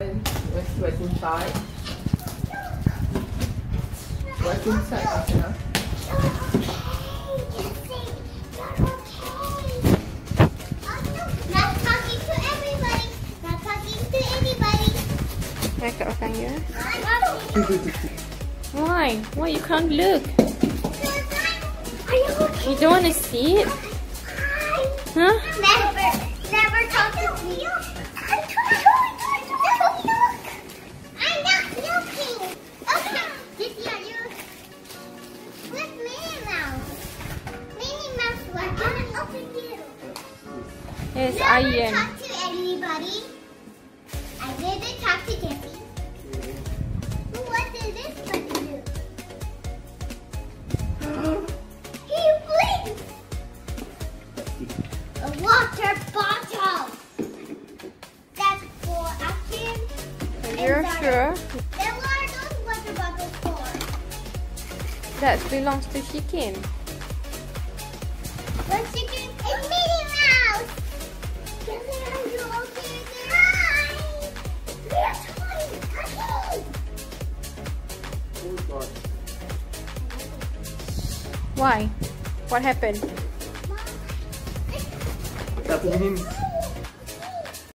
What's inside? What's inside, Asana? Not talking to everybody. Not talking to anybody. Nak kat belakang you. Why? Why you can't look? Are you okay? You don't want to see it? Huh? Never talk to me. I'm not joking. Okay. Dizzy, are you with Minnie Mouse? Minnie Mouse, what? I'm gonna open you. Yes, Never I am. talk to anybody. I didn't talk to Jesse. What did this button do? He blinks. A water bottle. That's for Akin. You're sure? Then what are those water bottles for? That belongs to Chicken. What's Chicken? It's Minnie Mouse. Jesse, are you okay? Hi. We're toys. Okay. Why? What happened? Tak, begini.